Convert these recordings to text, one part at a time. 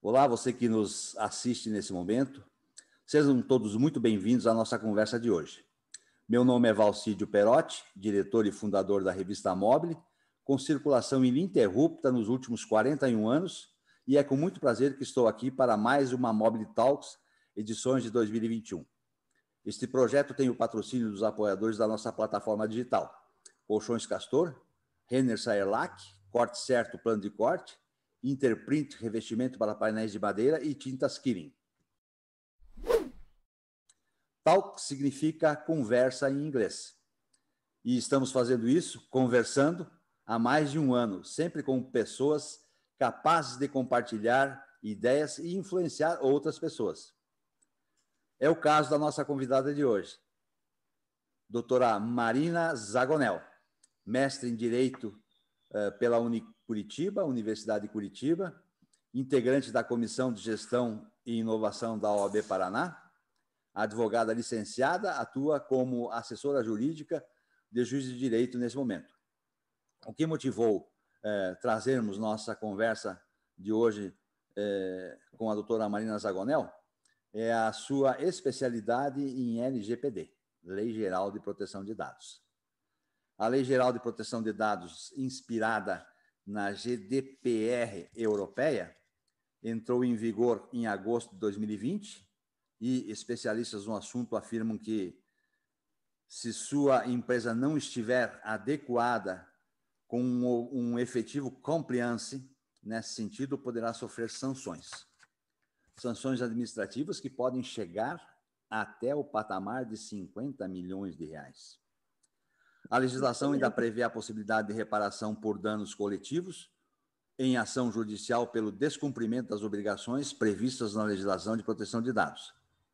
Olá, você que nos assiste nesse momento. Sejam todos muito bem-vindos à nossa conversa de hoje. Meu nome é Valcídio Perotti, diretor e fundador da revista Mobile, com circulação ininterrupta nos últimos 41 anos, e é com muito prazer que estou aqui para mais uma Mobile Talks, edições de 2021. Este projeto tem o patrocínio dos apoiadores da nossa plataforma digital: Colchões Castor, Renner Saerlac, Corte Certo Plano de Corte, Interprint Revestimento para painéis de madeira e Tintas Kirin. Talk significa conversa em inglês. E estamos fazendo isso, conversando, há mais de um ano, sempre com pessoas capazes de compartilhar ideias e influenciar outras pessoas. É o caso da nossa convidada de hoje, doutora Marina Zagonel, mestre em Direito pela Curitiba, Universidade de Curitiba, integrante da Comissão de Gestão e Inovação da OAB Paraná, advogada licenciada, atua como assessora jurídica de juiz de direito nesse momento. O que motivou trazermos nossa conversa de hoje com a doutora Marina Zagonel é a sua especialidade em LGPD, Lei Geral de Proteção de Dados. A Lei Geral de Proteção de Dados, inspirada na GDPR europeia, entrou em vigor em agosto de 2020 e especialistas no assunto afirmam que, se sua empresa não estiver adequada com um efetivo compliance, nesse sentido, poderá sofrer sanções. Sanções administrativas que podem chegar até o patamar de 50 milhões de reais. A legislação ainda prevê a possibilidade de reparação por danos coletivos em ação judicial pelo descumprimento das obrigações previstas na legislação de proteção de dados.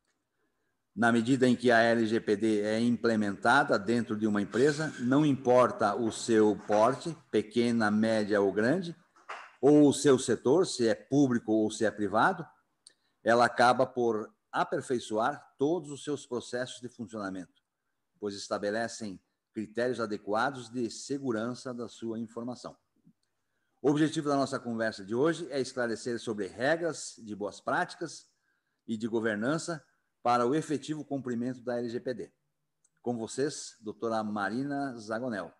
Na medida em que a LGPD é implementada dentro de uma empresa, não importa o seu porte, pequena, média ou grande, ou o seu setor, se é público ou se é privado, ela acaba por aperfeiçoar todos os seus processos de funcionamento, pois estabelecem critérios adequados de segurança da sua informação. O objetivo da nossa conversa de hoje é esclarecer sobre regras de boas práticas e de governança para o efetivo cumprimento da LGPD. Com vocês, doutora Marina Zagonel.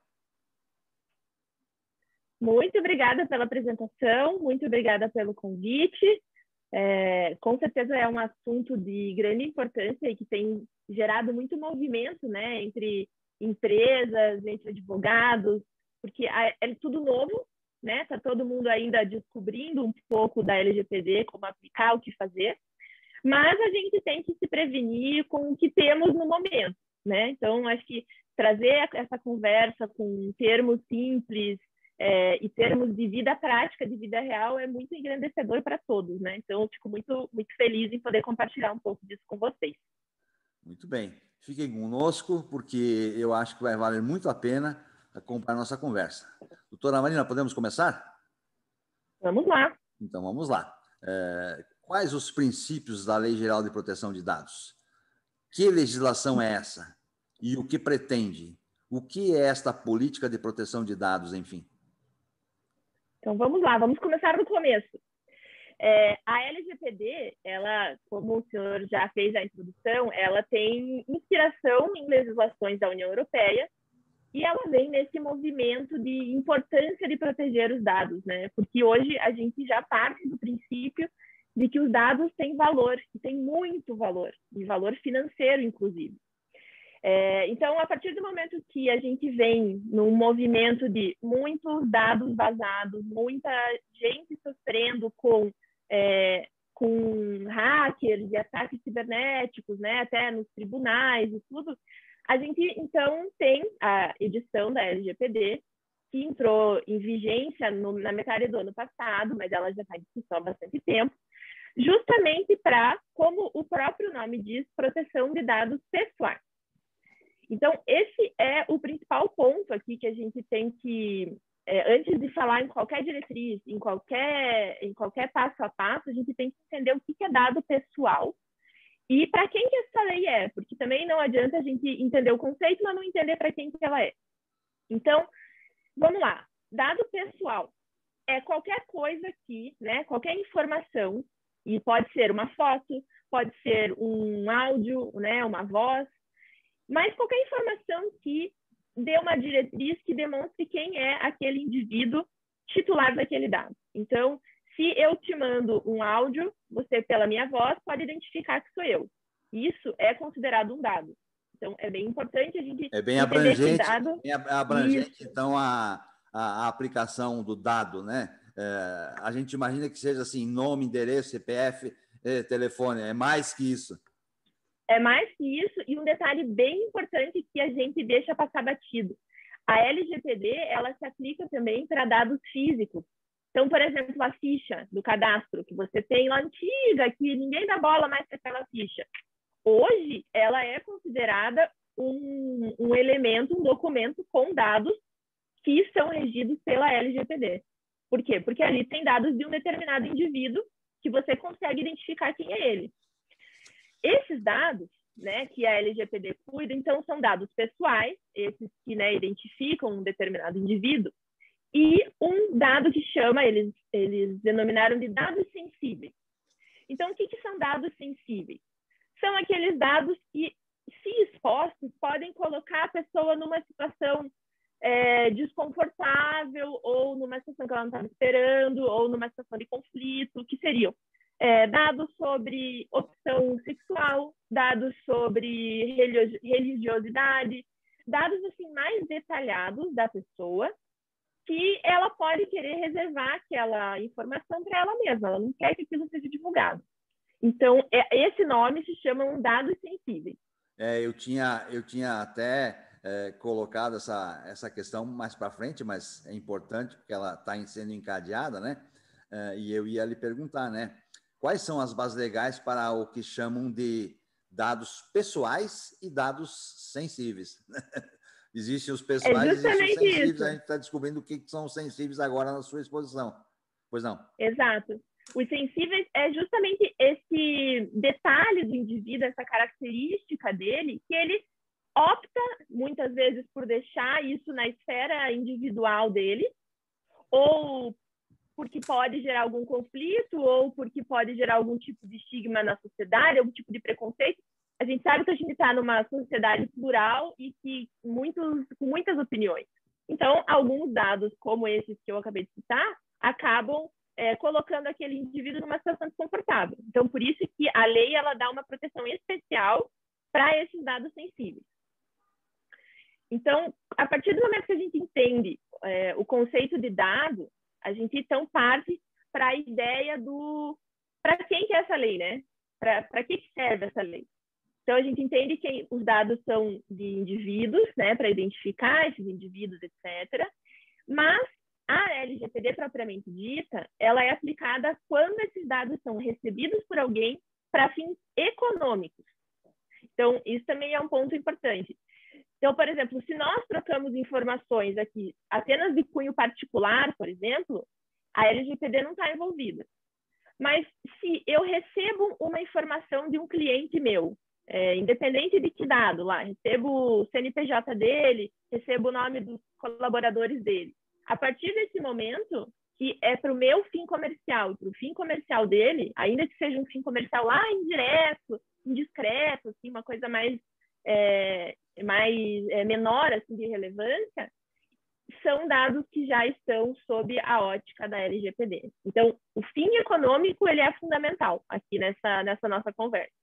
Muito obrigada pela apresentação, muito obrigada pelo convite. Com certeza é um assunto de grande importância e que tem gerado muito movimento, né, entre empresas, entre advogados, porque é tudo novo, né? Está todo mundo ainda descobrindo um pouco da LGPD, como aplicar, o que fazer, mas a gente tem que se prevenir com o que temos no momento, né? Então, acho que trazer essa conversa com termos simples e termos de vida prática, de vida real, é muito engrandecedor para todos, né? Então, eu fico muito, muito feliz em poder compartilhar um pouco disso com vocês. Muito bem. Fiquem conosco, porque eu acho que vai valer muito a pena acompanhar a nossa conversa. Doutora Marina, podemos começar? Vamos lá. Então, vamos lá. Quais os princípios da Lei Geral de Proteção de Dados? Que legislação é essa? E o que pretende? O que é esta política de proteção de dados, enfim? Então, vamos lá, vamos começar do começo. A LGPD, ela, como o senhor já fez a introdução, ela tem inspiração em legislações da União Europeia e ela vem nesse movimento de importância de proteger os dados, né? Porque hoje a gente já parte do princípio de que os dados têm valor, e têm muito valor, e valor financeiro, inclusive. Então, a partir do momento que a gente vem num movimento de muitos dados vazados, muita gente sofrendo com hackers e ataques cibernéticos, né, até nos tribunais e tudo, a gente, então, tem a edição da LGPD, que entrou em vigência na metade do ano passado, mas ela já está em discussão há bastante tempo, justamente para, como o próprio nome diz, proteção de dados pessoais. Então, esse é o principal ponto aqui que a gente tem que, antes de falar em qualquer diretriz, em qualquer passo a passo, a gente tem que entender o que é dado pessoal e para quem que essa lei é, porque também não adianta a gente entender o conceito, mas não entender para quem que ela é. Então, vamos lá. Dado pessoal é qualquer coisa que, né, qualquer informação E pode ser uma foto, pode ser um áudio, né, uma voz, mas qualquer informação que dê uma diretriz que demonstre quem é aquele indivíduo titular daquele dado. Então, se eu te mando um áudio, você, pela minha voz, pode identificar que sou eu. Isso é considerado um dado. Então, é bem importante a gente É bem entender que abrangente, dado... bem abrangente, então, a aplicação do dado, né? A gente imagina que seja assim, nome, endereço, CPF, telefone, é mais que isso. É mais que isso, e um detalhe bem importante que a gente deixa passar batido. A LGPD, ela se aplica também para dados físicos. Então, por exemplo, a ficha do cadastro que você tem lá antiga, que ninguém dá bola mais para aquela ficha. Hoje, ela é considerada um elemento, um documento com dados que são regidos pela LGPD. Por quê? Porque ali tem dados de um determinado indivíduo que você consegue identificar quem é ele. Esses dados, né, que a LGPD cuida, então, são dados pessoais, esses que, né, identificam um determinado indivíduo, e um dado que chama, eles denominaram de dados sensíveis. Então, o que são dados sensíveis? São aqueles dados que, se expostos, podem colocar a pessoa numa situação desconfortável, ou numa situação que ela não estava esperando, ou numa situação de conflito, que seriam dados sobre opção sexual, dados sobre religiosidade, dados assim mais detalhados da pessoa, que ela pode querer reservar aquela informação para ela mesma, ela não quer que aquilo seja divulgado. Então, esse nome se chama dados sensíveis. Eu tinha até colocado essa questão mais para frente, mas é importante porque ela está sendo encadeada, né? E eu ia lhe perguntar, né? Quais são as bases legais para o que chamam de dados pessoais e dados sensíveis? Existem os pessoais, existem os sensíveis, isso. A gente está descobrindo o que são sensíveis agora na sua exposição. Pois não? Exato. Os sensíveis é justamente esse detalhe do indivíduo, essa característica dele, que ele opta, muitas vezes, por deixar isso na esfera individual dele, ou porque pode gerar algum conflito, ou porque pode gerar algum tipo de estigma na sociedade, algum tipo de preconceito. A gente sabe que a gente está numa sociedade plural e que com muitas opiniões. Então, alguns dados, como esses que eu acabei de citar, acabam colocando aquele indivíduo numa situação desconfortável. Então, por isso que a lei ela dá uma proteção especial para esses dados sensíveis. Então, a partir do momento que a gente entende o conceito de dado, a gente então parte para a ideia do para quem que é essa lei, né? Para que serve essa lei? Então, a gente entende que os dados são de indivíduos, né? Para identificar esses indivíduos, etc. Mas a LGPD propriamente dita, ela é aplicada quando esses dados são recebidos por alguém para fins econômicos. Então, isso também é um ponto importante. Então, por exemplo, se nós trocamos informações aqui apenas de cunho particular, por exemplo, a LGPD não está envolvida. Mas se eu recebo uma informação de um cliente meu, independente de que dado lá, recebo o CNPJ dele, recebo o nome dos colaboradores dele, a partir desse momento, que é para o meu fim comercial, para o fim comercial dele, ainda que seja um fim comercial lá indireto, indiscreto, assim, uma coisa mais menor assim, de relevância, são dados que já estão sob a ótica da LGPD. Então, o fim econômico ele é fundamental aqui nessa nossa conversa.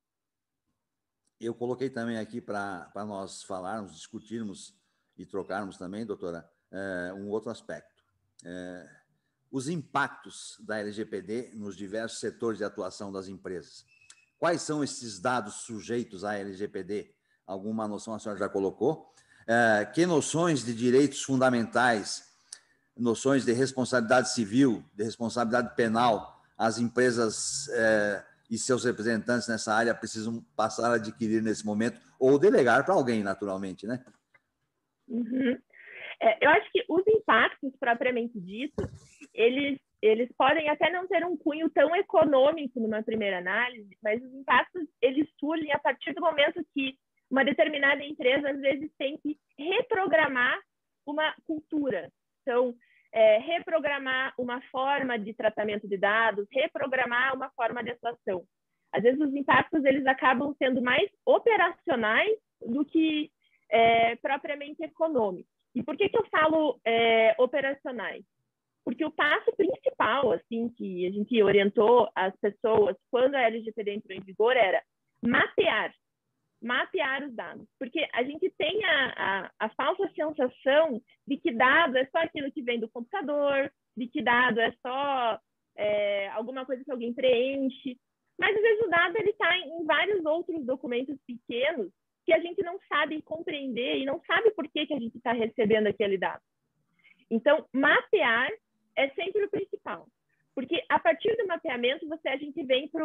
Eu coloquei também aqui para nós falarmos, discutirmos e trocarmos também, doutora, um outro aspecto. Os impactos da LGPD nos diversos setores de atuação das empresas. Quais são esses dados sujeitos à LGPD? Alguma noção a senhora já colocou? Que noções de direitos fundamentais, noções de responsabilidade civil, de responsabilidade penal, as empresas e seus representantes nessa área precisam passar a adquirir nesse momento, ou delegar para alguém, naturalmente, né? Uhum. Eu acho que os impactos, propriamente dito, eles podem até não ter um cunho tão econômico numa primeira análise, mas os impactos eles surgem a partir do momento que uma determinada empresa, às vezes, tem que reprogramar uma cultura. Então, reprogramar uma forma de tratamento de dados, reprogramar uma forma de atuação. Às vezes os impactos eles acabam sendo mais operacionais do que propriamente econômicos. E por que eu falo operacionais? Porque o passo principal, assim, que a gente orientou as pessoas quando a LGPD entrou em vigor era mapear os dados. Porque a gente tem a falsa sensação de que dado é só aquilo que vem do computador, de que dado é só alguma coisa que alguém preenche. Mas, às vezes, o dado está em vários outros documentos pequenos que a gente não sabe compreender e não sabe por que a gente está recebendo aquele dado. Então, mapear é sempre o principal. Porque, a partir do mapeamento, a gente vem para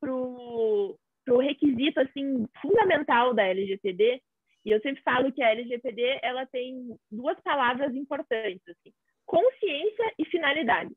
o requisito assim, fundamental da LGPD, e eu sempre falo que a LGPD ela tem duas palavras importantes, assim, consciência e finalidade.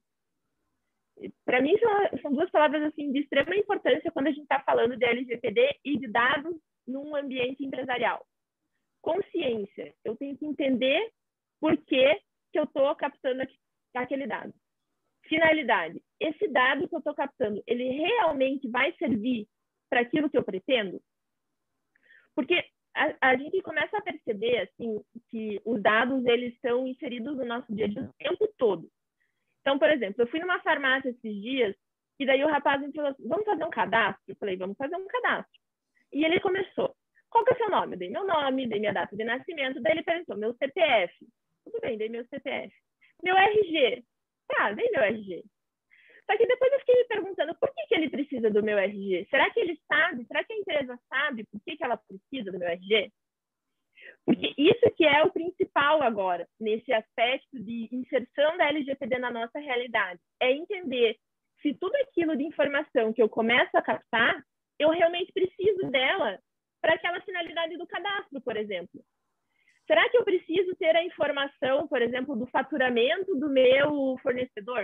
Para mim, são duas palavras assim, de extrema importância quando a gente está falando de LGPD e de dados num ambiente empresarial. Consciência, eu tenho que entender por que eu estou captando aquele dado. Finalidade, esse dado que eu estou captando, ele realmente vai servir para aquilo que eu pretendo? Porque a gente começa a perceber assim, que os dados eles estão inseridos no nosso dia a dia o tempo todo. Então, por exemplo, eu fui numa farmácia esses dias e daí o rapaz me falou assim, vamos fazer um cadastro? Eu falei, vamos fazer um cadastro. E ele começou, qual que é o seu nome? Eu dei meu nome, dei minha data de nascimento, daí ele perguntou, meu CPF. Tudo bem, dei meu CPF. Meu RG. Tá, dei meu RG. Só que depois eu fiquei me perguntando por que ele precisa do meu RG? Será que ele sabe? Será que a empresa sabe por que ela precisa do meu RG? Porque isso que é o principal agora, nesse aspecto de inserção da LGPD na nossa realidade, é entender se tudo aquilo de informação que eu começo a captar, eu realmente preciso dela para aquela finalidade do cadastro, por exemplo. Será que eu preciso ter a informação, por exemplo, do faturamento do meu fornecedor?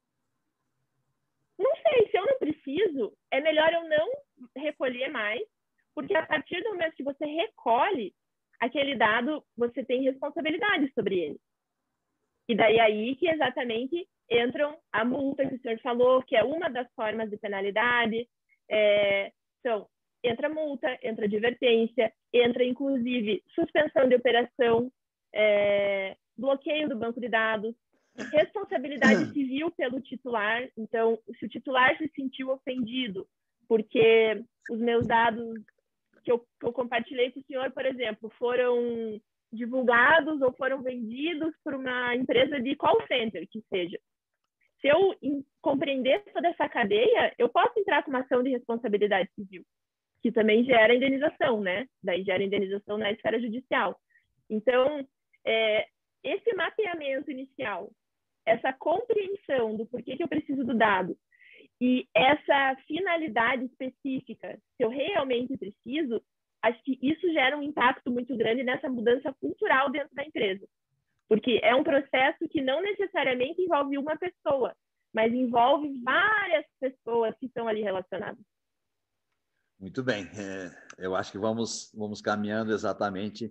Não sei, se eu não preciso, é melhor eu não recolher mais, porque a partir do momento que você recolhe aquele dado, você tem responsabilidade sobre ele. E daí aí que exatamente entram a multa que o senhor falou, que é uma das formas de penalidade. Então, entra multa, entra advertência, entra inclusive suspensão de operação, bloqueio do banco de dados, responsabilidade civil pelo titular. Então, se o titular se sentiu ofendido porque os meus dados que eu compartilhei com o senhor, por exemplo, foram divulgados ou foram vendidos por uma empresa de call center, que seja. Se eu compreender toda essa cadeia, eu posso entrar com uma ação de responsabilidade civil, que também gera indenização, né? Daí gera indenização na esfera judicial. Então, esse mapeamento inicial, essa compreensão do porquê que eu preciso do dado e essa finalidade específica, se eu realmente preciso, acho que isso gera um impacto muito grande nessa mudança cultural dentro da empresa. Porque é um processo que não necessariamente envolve uma pessoa, mas envolve várias pessoas que estão ali relacionadas. Muito bem. Eu acho que vamos caminhando exatamente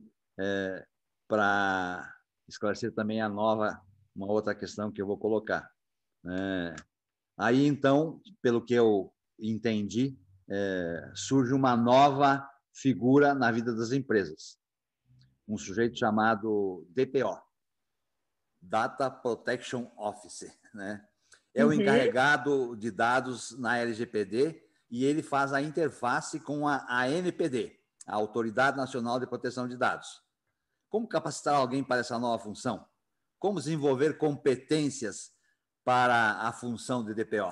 para esclarecer também uma outra questão que eu vou colocar. Aí, então, pelo que eu entendi, surge uma nova figura na vida das empresas. Um sujeito chamado DPO, Data Protection Officer, né? É o encarregado de dados na LGPD e ele faz a interface com a ANPD, a Autoridade Nacional de Proteção de Dados. Como capacitar alguém para essa nova função? Como desenvolver competências para a função de DPO?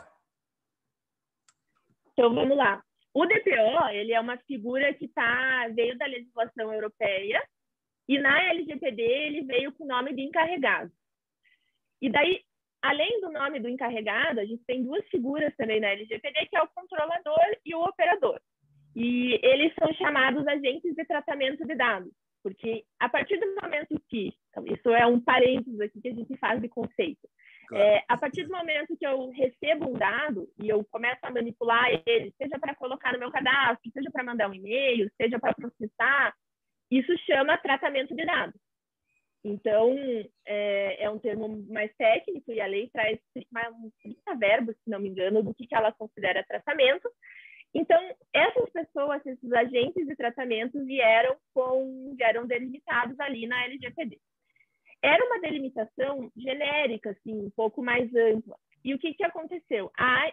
Então, vamos lá. O DPO, ele é uma figura que veio da legislação europeia e na LGPD ele veio com o nome de encarregado. E daí, além do nome do encarregado, a gente tem duas figuras também na LGPD, que é o controlador e o operador. E eles são chamados agentes de tratamento de dados, porque a partir do momento que, isso é um parênteses aqui que a gente faz de conceito, claro. A partir do momento que eu recebo um dado e eu começo a manipular ele, seja para colocar no meu cadastro, seja para mandar um e-mail, seja para processar, isso chama tratamento de dados. Então, é um termo mais técnico e a lei traz uns 30 verbos, se não me engano, do que ela considera tratamento. Então, essas pessoas, esses agentes de tratamento vieram delimitados ali na LGPD. Era uma delimitação genérica, assim, um pouco mais ampla. E o que aconteceu? A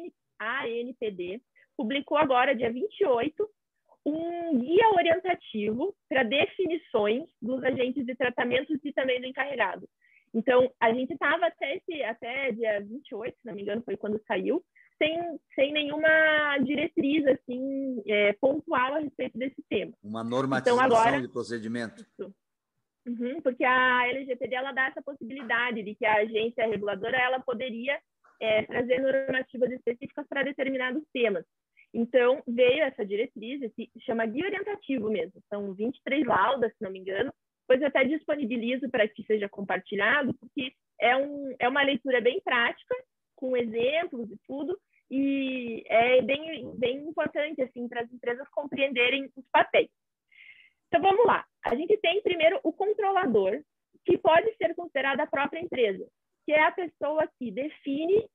ANPD publicou agora, dia 28, um guia orientativo para definições dos agentes de tratamento e também do encarregado. Então, a gente estava até dia 28, se não me engano, foi quando saiu, sem nenhuma diretriz assim, pontual a respeito desse tema. Uma normatização então, agora, de procedimento. Uhum, porque a LGPD ela dá essa possibilidade de que a agência reguladora ela poderia trazer normativas específicas para determinados temas. Então, veio essa diretriz, se chama guia orientativo mesmo, são 23 laudas, se não me engano, depois eu até disponibilizo para que seja compartilhado, porque é uma leitura bem prática, com exemplos e tudo, e é bem importante assim, para as empresas compreenderem os papéis. Então, vamos lá. A gente tem, primeiro, o controlador, que pode ser considerado a própria empresa, que é a pessoa que define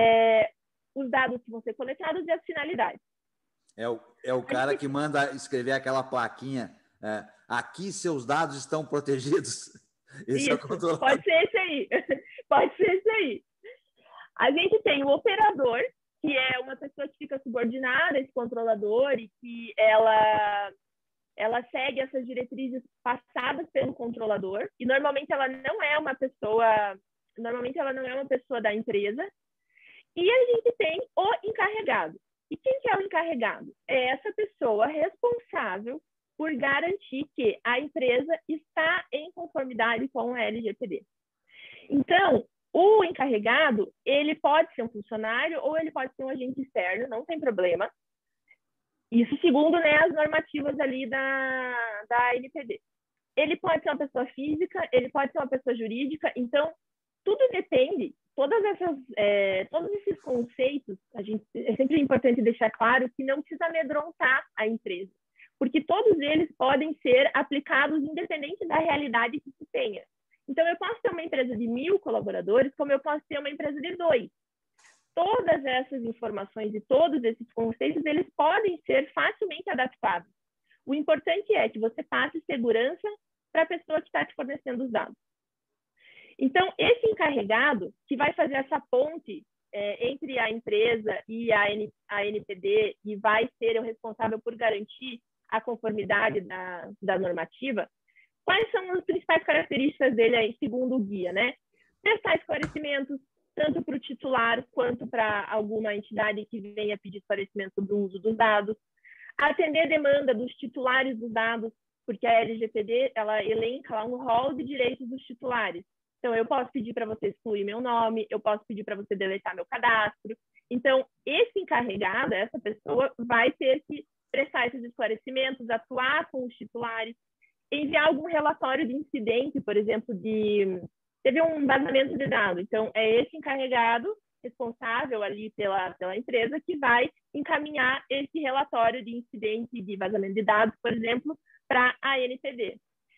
os dados que vão ser coletados e as finalidades. É o cara que manda escrever aquela plaquinha, aqui seus dados estão protegidos. Esse Isso, é o controlador. Pode ser esse aí. Pode ser esse aí. A gente tem o operador, que é uma pessoa que fica subordinada a esse controlador e que ela segue essas diretrizes passadas pelo controlador, e normalmente ela não é uma pessoa da empresa. E a gente tem o encarregado. E quem que é o encarregado? É essa pessoa responsável por garantir que a empresa está em conformidade com a LGPD. Então, o encarregado, ele pode ser um funcionário ou ele pode ser um agente externo, não tem problema. Isso segundo, né, as normativas ali da NPD. Ele pode ser uma pessoa física, ele pode ser uma pessoa jurídica, então tudo depende, todos esses conceitos, é sempre importante deixar claro que não precisa amedrontar a empresa, porque todos eles podem ser aplicados independente da realidade que se tenha. Então, eu posso ter uma empresa de 1.000 colaboradores, como eu posso ter uma empresa de 2. Todas essas informações e todos esses conceitos, eles podem ser facilmente adaptados. O importante é que você passe segurança para a pessoa que está te fornecendo os dados. Então, esse encarregado que vai fazer essa ponte entre a empresa e a NPD e vai ser o responsável por garantir a conformidade da normativa, quais são as principais características dele aí, segundo o guia, né? Prestar esclarecimentos, tanto para o titular quanto para alguma entidade que venha pedir esclarecimento do uso dos dados, atender a demanda dos titulares dos dados, porque a LGPD ela elenca lá um rol de direitos dos titulares. Então, eu posso pedir para você excluir meu nome, eu posso pedir para você deletar meu cadastro. Então, esse encarregado, essa pessoa, vai ter que prestar esses esclarecimentos, atuar com os titulares, enviar algum relatório de incidente, por exemplo, teve um vazamento de dados. Então, é esse encarregado responsável ali pela empresa que vai encaminhar esse relatório de incidente de vazamento de dados, por exemplo, para a NPD.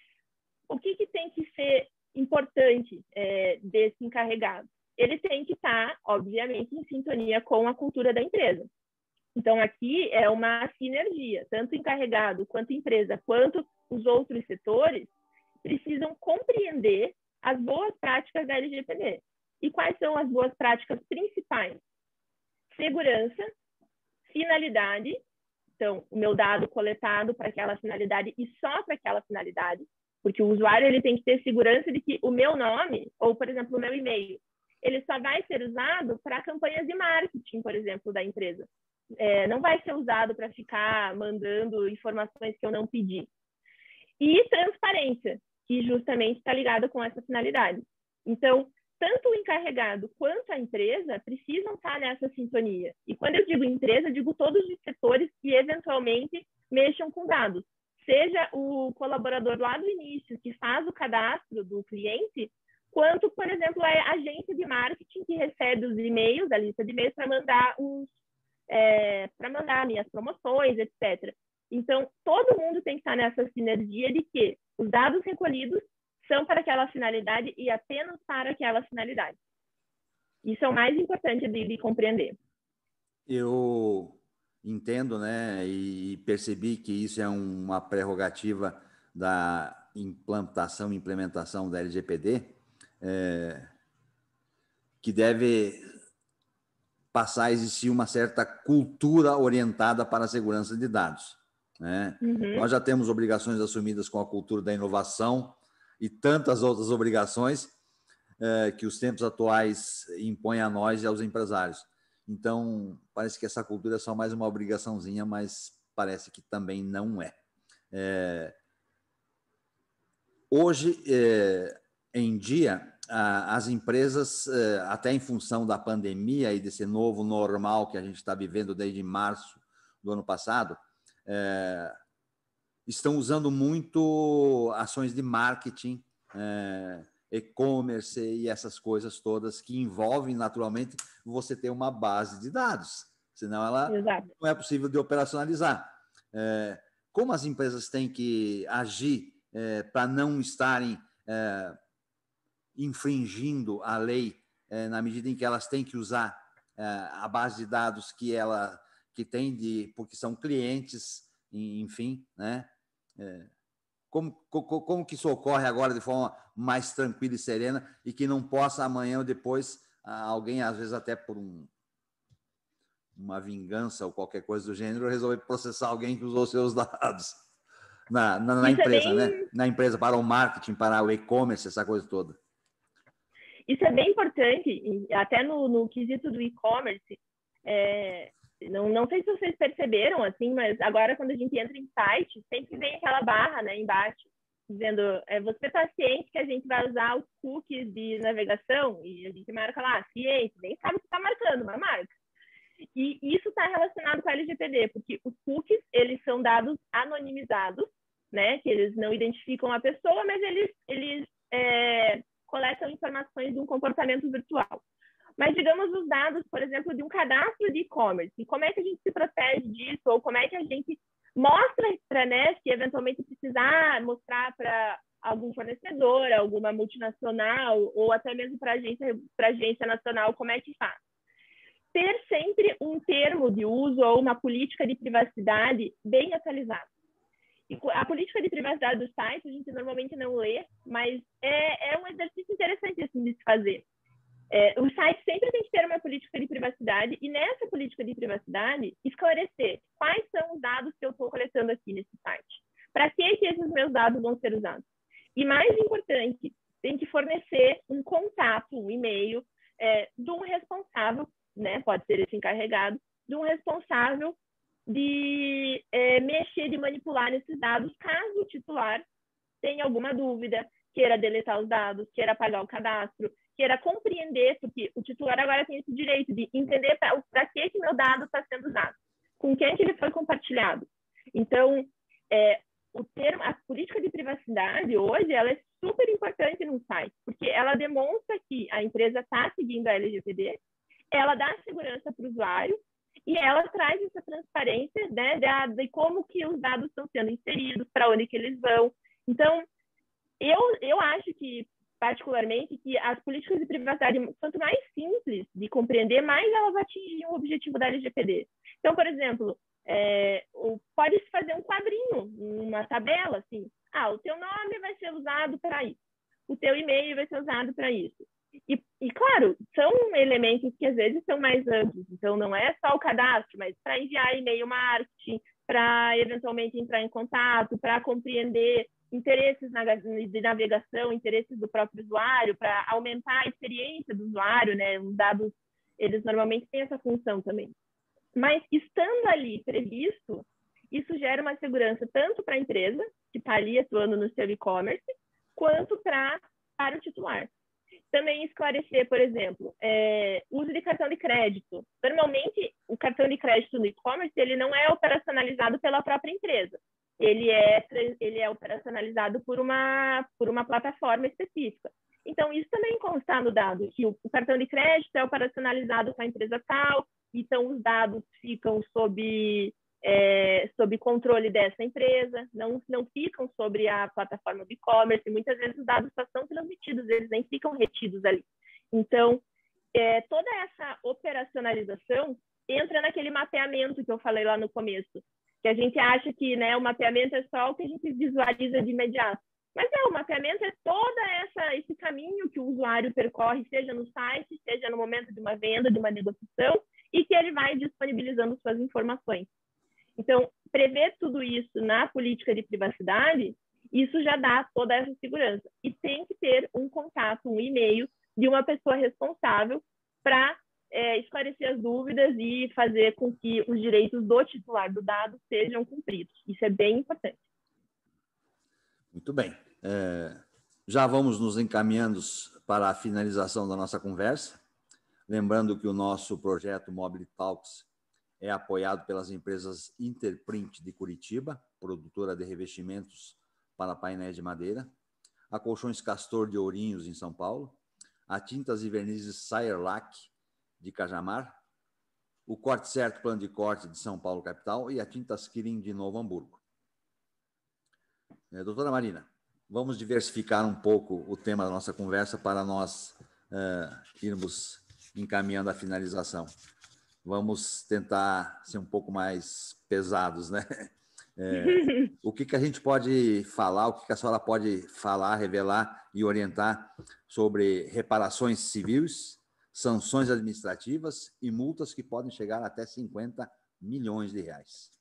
O que tem que ser importante desse encarregado? Ele tem que estar, obviamente, em sintonia com a cultura da empresa. Então, aqui é uma sinergia, tanto o encarregado, quanto a empresa, quanto os outros setores precisam compreender as boas práticas da LGPD. E quais são as boas práticas principais? Segurança, finalidade, então, o meu dado coletado para aquela finalidade e só para aquela finalidade, porque o usuário ele tem que ter segurança de que o meu nome, ou, por exemplo, o meu e-mail, ele só vai ser usado para campanhas de marketing, por exemplo, da empresa. Não vai ser usado para ficar mandando informações que eu não pedi. E transparência, que justamente está ligada com essa finalidade. Então, tanto o encarregado quanto a empresa precisam estar nessa sintonia. E quando eu digo empresa, eu digo todos os setores que eventualmente mexam com dados. Seja o colaborador lá do início, que faz o cadastro do cliente, quanto, por exemplo, a agência de marketing que recebe os e-mails, a lista de e-mails, para mandar minhas promoções, etc. Então, todo mundo tem que estar nessa sinergia de que os dados recolhidos são para aquela finalidade e apenas para aquela finalidade. Isso é o mais importante de compreender. Eu entendo, né, e percebi que isso é uma prerrogativa da implantação e implementação da LGPD, que deve passar a existir uma certa cultura orientada para a segurança de dados, né? Nós já temos obrigações assumidas com a cultura da inovação e tantas outras obrigações que os tempos atuais impõem a nós e aos empresários. Então, parece que essa cultura é só mais uma obrigaçãozinha, mas parece que também não é. Hoje em dia, as empresas, até em função da pandemia e desse novo normal que a gente está vivendo desde março do ano passado, estão usando muito ações de marketing, e-commerce e essas coisas todas que envolvem, naturalmente, você ter uma base de dados, senão ela não é possível de operacionalizar. Como as empresas têm que agir para não estarem infringindo a lei na medida em que elas têm que usar a base de dados que tem porque são clientes, enfim, né? Como que isso ocorre agora de forma mais tranquila e serena e que não possa amanhã ou depois alguém, às vezes até por uma vingança ou qualquer coisa do gênero, resolver processar alguém que usou seus dados na empresa, né? Na empresa, para o marketing, para o e-commerce, essa coisa toda. Isso é bem importante, até no quesito do e-commerce. Não sei se vocês perceberam, assim, mas agora quando a gente entra em site, sempre vem aquela barra, né, embaixo, dizendo, você está ciente que a gente vai usar os cookies de navegação? E a gente marca lá, ciente, nem sabe o que está marcando, mas marca. E isso está relacionado com a LGPD, porque os cookies, eles são dados anonimizados, né, que eles não identificam a pessoa, mas eles coletam informações de um comportamento virtual. Mas, digamos, os dados, por exemplo, de um cadastro de e-commerce, e como é que a gente se protege disso, ou como é que a gente mostra para, né, se eventualmente precisar mostrar para algum fornecedor, alguma multinacional, ou até mesmo para a agência nacional, como é que faz? Ter sempre um termo de uso ou uma política de privacidade bem atualizada. E a política de privacidade do site a gente normalmente não lê, mas é um exercício interessante assim, de se fazer. O site sempre tem que ter uma política de privacidade e nessa política de privacidade esclarecer quais são os dados que eu estou coletando aqui nesse site. Para que esses meus dados vão ser usados? E mais importante, tem que fornecer um contato, um e-mail de um responsável, né? Pode ser esse encarregado, de um responsável de mexer, de manipular esses dados, caso o titular tenha alguma dúvida, queira deletar os dados, queira apagar o cadastro, queira compreender, porque o titular agora tem esse direito de entender para que meu dado está sendo usado, com quem que ele foi compartilhado. Então, a política de privacidade hoje ela é super importante no site, porque ela demonstra que a empresa está seguindo a LGPD, ela dá segurança para o usuário e ela traz essa transparência, né, de como que os dados estão sendo inseridos, para onde que eles vão. Então, eu acho que, particularmente, que as políticas de privacidade, quanto mais simples de compreender, mais elas atingem o objetivo da LGPD. Então, por exemplo, pode-se fazer um quadrinho, uma tabela, assim, o teu nome vai ser usado para isso, o teu e-mail vai ser usado para isso. E, claro, são elementos que às vezes são mais amplos, então não é só o cadastro, mas para enviar e-mail marketing, para eventualmente entrar em contato, para compreender interesses de navegação, interesses do próprio usuário, para aumentar a experiência do usuário, né? Os dados, eles normalmente têm essa função também. Mas, estando ali previsto, isso gera uma segurança tanto para a empresa, que está ali atuando no seu e-commerce, quanto para o titular. Também esclarecer, por exemplo, uso de cartão de crédito. Normalmente, o cartão de crédito no e-commerce ele não é operacionalizado pela própria empresa. Ele é operacionalizado por uma plataforma específica. Então, isso também consta no dado, que o cartão de crédito é operacionalizado com a empresa tal, então os dados ficam sob sob controle dessa empresa, não ficam sobre a plataforma do e-commerce, e muitas vezes os dados só são transmitidos, eles nem ficam retidos ali. Então, toda essa operacionalização entra naquele mapeamento que eu falei lá no começo, que a gente acha que, né, o mapeamento é só o que a gente visualiza de imediato. Mas não, o mapeamento é todo esse caminho que o usuário percorre, seja no site, seja no momento de uma venda, de uma negociação, e que ele vai disponibilizando suas informações. Então, prever tudo isso na política de privacidade, isso já dá toda essa segurança. E tem que ter um contato, um e-mail de uma pessoa responsável para esclarecer as dúvidas e fazer com que os direitos do titular do dado sejam cumpridos. Isso é bem importante. Muito bem. Já vamos nos encaminhando para a finalização da nossa conversa. Lembrando que o nosso projeto Mobile Talks é apoiado pelas empresas Interprint de Curitiba, produtora de revestimentos para painéis de madeira, a Colchões Castor de Ourinhos, em São Paulo, a Tintas e Vernizes Sayerlac, de Cajamar, o Corte Certo Plano de Corte de São Paulo, capital, e a Tintas Kirin de Novo Hamburgo. Doutora Marina, vamos diversificar um pouco o tema da nossa conversa para nós irmos encaminhando a finalização. Vamos tentar ser um pouco mais pesados, né? O que a gente pode falar, o que a senhora pode falar, revelar e orientar sobre reparações civis, sanções administrativas e multas que podem chegar até 50 milhões de reais?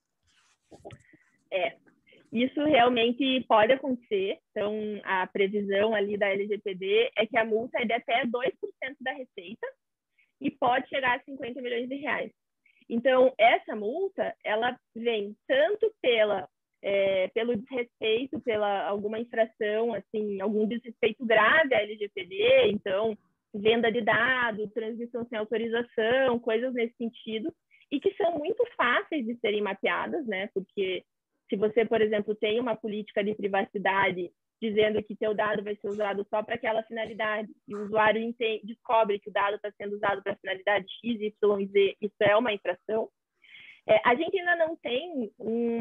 Isso realmente pode acontecer. Então, a previsão ali da LGPD é que a multa é de até 2% da receita e pode chegar a 50 milhões de reais. Então, essa multa, ela vem tanto pelo desrespeito, pela alguma infração, assim, algum desrespeito grave à LGPD, então, venda de dados, transmissão sem autorização, coisas nesse sentido, e que são muito fáceis de serem mapeadas, né? Porque se você, por exemplo, tem uma política de privacidade dizendo que seu dado vai ser usado só para aquela finalidade, e o usuário descobre que o dado está sendo usado para finalidade X, Y e Z, isso é uma infração. A gente ainda não tem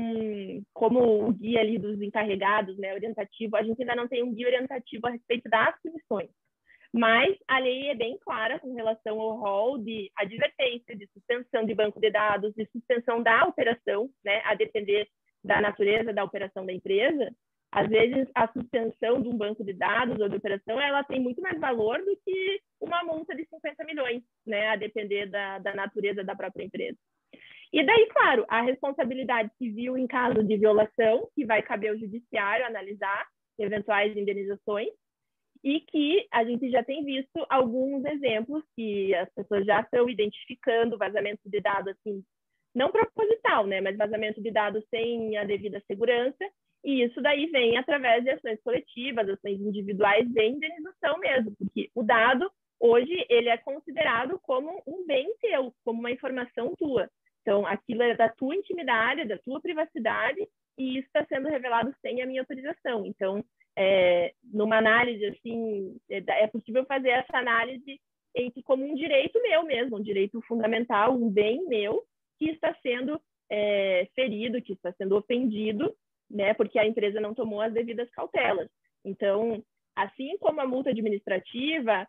como o guia ali dos encarregados, né, orientativo, a gente ainda não tem um guia orientativo a respeito das punições. Mas a lei é bem clara com relação ao rol de advertência, de suspensão de banco de dados, de suspensão da operação, né, a depender da natureza da operação da empresa. Às vezes, a suspensão de um banco de dados ou de operação, ela tem muito mais valor do que uma multa de 50 milhões, né, a depender da natureza da própria empresa. E daí, claro, a responsabilidade civil em caso de violação, que vai caber ao judiciário analisar eventuais indenizações, e que a gente já tem visto alguns exemplos que as pessoas já estão identificando vazamento de dados, assim, não proposital, né, mas vazamento de dados sem a devida segurança, e isso daí vem através de ações coletivas, ações individuais de indenização mesmo, porque o dado, hoje, ele é considerado como um bem teu, como uma informação tua. Então, aquilo é da tua intimidade, da tua privacidade, e isso está sendo revelado sem a minha autorização. Então, numa análise, assim, é possível fazer essa análise como um direito meu mesmo, um direito fundamental, um bem meu, que está sendo ferido, que está sendo ofendido, né, porque a empresa não tomou as devidas cautelas. Então, assim como a multa administrativa,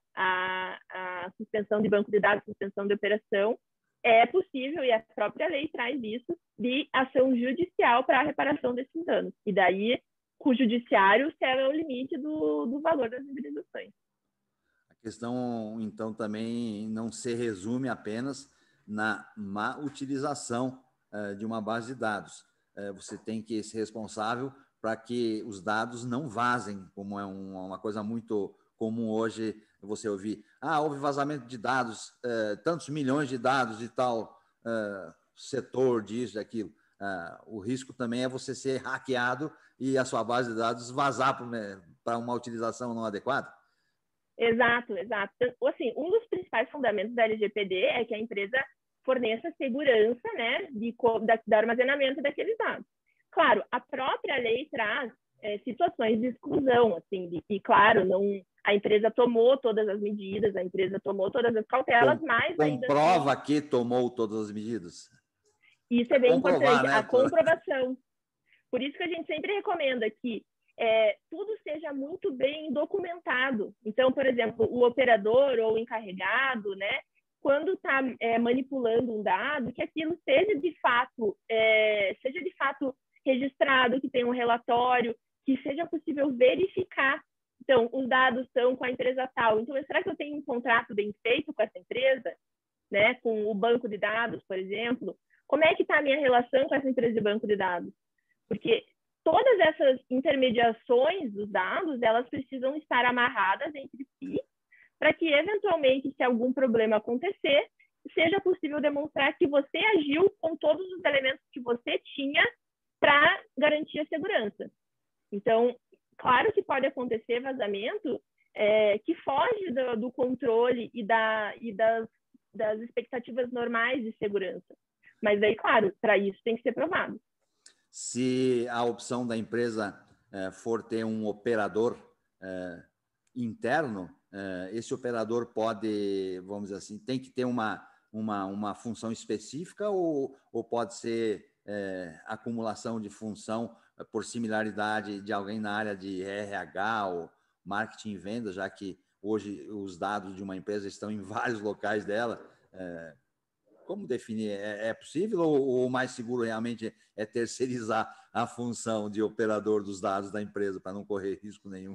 a suspensão de banco de dados, suspensão de operação, é possível, e a própria lei traz isso, de ação judicial para a reparação desses danos. E daí, com o judiciário, será o limite do valor das indenizações. A questão, então, também não se resume apenas na má utilização de uma base de dados. Você tem que ser responsável para que os dados não vazem, como é uma coisa muito comum hoje você ouvir. Houve vazamento de dados, tantos milhões de dados de tal setor, disso, daquilo. O risco também é você ser hackeado e a sua base de dados vazar para uma utilização não adequada? Exato, exato. Assim, um dos principais fundamentos da LGPD é que a empresa forneça segurança, né, do armazenamento daqueles dados. Claro, a própria lei traz situações de exclusão, assim, e claro, a empresa tomou todas as medidas, a empresa tomou todas as cautelas, mas ainda comprova que tomou todas as medidas. Isso é bem importante, né, a comprovação. Por isso que a gente sempre recomenda que tudo seja muito bem documentado. Então, por exemplo, o operador ou o encarregado, né, quando está manipulando um dado, que aquilo seja de fato registrado, que tenha um relatório, que seja possível verificar. Então, os dados estão com a empresa tal. Então, será que eu tenho um contrato bem feito com essa empresa, né, com o banco de dados, por exemplo? Como é que está a minha relação com essa empresa de banco de dados? Porque todas essas intermediações dos dados, elas precisam estar amarradas entre si, para que, eventualmente, se algum problema acontecer, seja possível demonstrar que você agiu com todos os elementos que você tinha para garantir a segurança. Então, claro que pode acontecer vazamento que foge do controle e das expectativas normais de segurança. Mas aí, claro, para isso tem que ser provado. Se a opção da empresa for ter um operador interno, esse operador pode, vamos dizer assim, tem que ter uma função específica ou pode ser acumulação de função por similaridade de alguém na área de RH ou marketing e vendas, já que hoje os dados de uma empresa estão em vários locais dela. Como definir? É possível ou o mais seguro realmente é terceirizar a função de operador dos dados da empresa para não correr risco nenhum?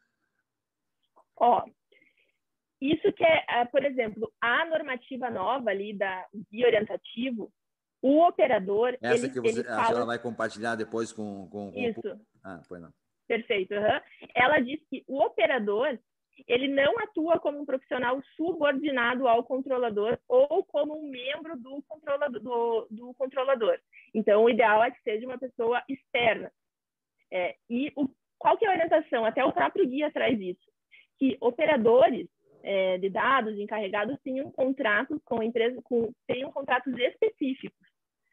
Isso que por exemplo, a normativa nova ali da guia orientativo, o operador... Essa que você, a senhora vai compartilhar depois com Isso. Pois não. Perfeito. Uhum. Ela diz que o operador, ele não atua como um profissional subordinado ao controlador ou como um membro do controlador. Então, o ideal é que seja uma pessoa externa. Qual que é a orientação? Até o próprio guia traz isso. Que operadores de dados, encarregados, tenham contratos com a empresa, tenham contratos específicos,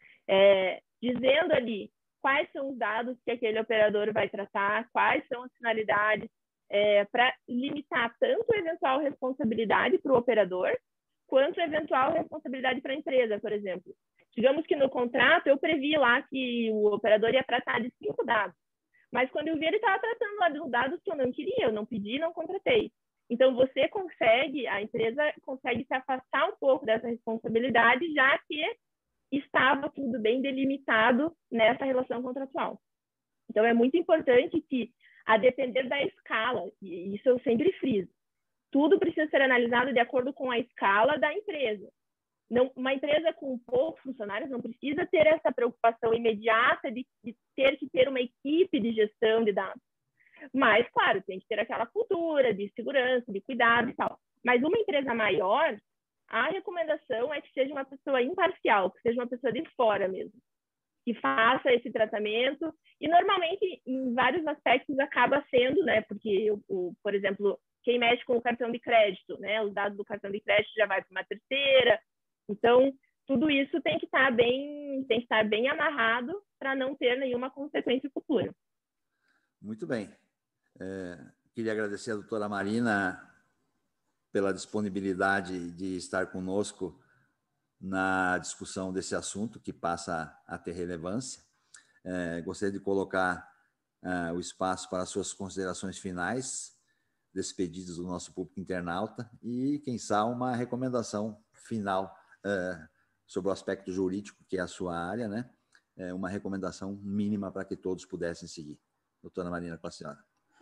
dizendo ali quais são os dados que aquele operador vai tratar, quais são as finalidades, para limitar tanto a eventual responsabilidade para o operador, quanto a eventual responsabilidade para a empresa, por exemplo. Digamos que no contrato eu previ lá que o operador ia tratar de 5 dados, mas quando eu vi ele estava tratando lá de dados que eu não queria, eu não pedi, não contratei. Então, a empresa consegue se afastar um pouco dessa responsabilidade, já que estava tudo bem delimitado nessa relação contratual. Então, é muito importante que, a depender da escala, e isso eu sempre friso, tudo precisa ser analisado de acordo com a escala da empresa. Uma empresa com poucos funcionários não precisa ter essa preocupação imediata de ter que ter uma equipe de gestão de dados. Mas, claro, tem que ter aquela cultura de segurança, de cuidado e tal. Mas uma empresa maior, a recomendação é que seja uma pessoa imparcial, que seja uma pessoa de fora mesmo, que faça esse tratamento. E, normalmente, em vários aspectos, acaba sendo, né? Porque, por exemplo, quem mexe com o cartão de crédito, né? Os dados do cartão de crédito já vai para uma terceira. Então, tudo isso tem que estar bem amarrado para não ter nenhuma consequência futura. Muito bem. Queria agradecer a doutora Marina pela disponibilidade de estar conosco na discussão desse assunto que passa a ter relevância. Gostaria de colocar o espaço para as suas considerações finais, despedidas do nosso público internauta e, quem sabe, uma recomendação final sobre o aspecto jurídico, que é a sua área, né? Uma recomendação mínima para que todos pudessem seguir. Doutora Marina, com a senhora.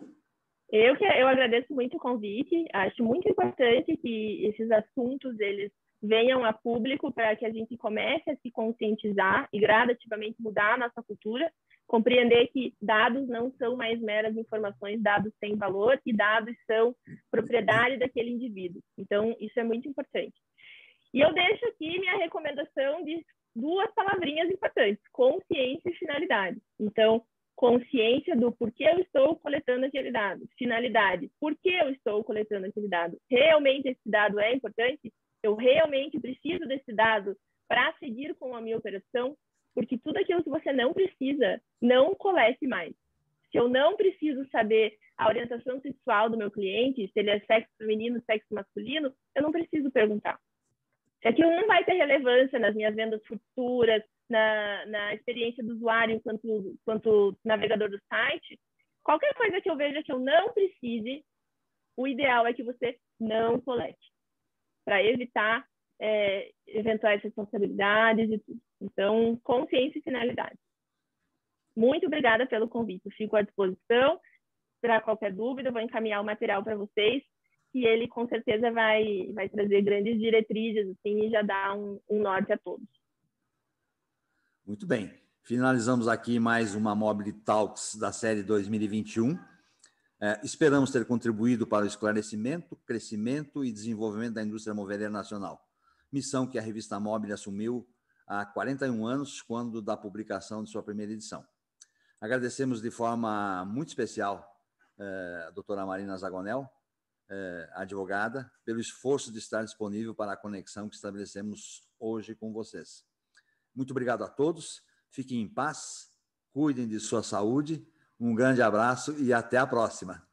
Eu agradeço muito o convite. Acho muito importante que esses assuntos eles venham a público para que a gente comece a se conscientizar e gradativamente mudar a nossa cultura, compreender que dados não são mais meras informações, dados têm valor e dados são propriedade daquele indivíduo. Então, isso é muito importante. E eu deixo aqui minha recomendação de 2 palavrinhas importantes: consciência e finalidade. Então, consciência do porquê eu estou coletando aquele dado. Finalidade, por que eu estou coletando aquele dado? Realmente esse dado é importante? Eu realmente preciso desse dado para seguir com a minha operação? Porque tudo aquilo que você não precisa, não colete mais. Se eu não preciso saber a orientação sexual do meu cliente, se ele é sexo feminino, sexo masculino, eu não preciso perguntar. Se aquilo não vai ter relevância nas minhas vendas futuras, na experiência do usuário enquanto navegador do site, qualquer coisa que eu veja que eu não precise, o ideal é que você não colete, para evitar eventuais responsabilidades e tudo. Então, consciência e finalidade. Muito obrigada pelo convite. Fico à disposição para qualquer dúvida. Eu vou encaminhar o material para vocês e ele, com certeza, vai trazer grandes diretrizes assim, e já dar um norte a todos. Muito bem. Finalizamos aqui mais uma Mobile Talks da série 2021. Esperamos ter contribuído para o esclarecimento, crescimento e desenvolvimento da indústria moveleira nacional. Missão que a revista Mobile assumiu há 41 anos, quando da publicação de sua primeira edição. Agradecemos de forma muito especial a doutora Marina Zagonel, advogada, pelo esforço de estar disponível para a conexão que estabelecemos hoje com vocês. Muito obrigado a todos, fiquem em paz, cuidem de sua saúde, um grande abraço e até a próxima.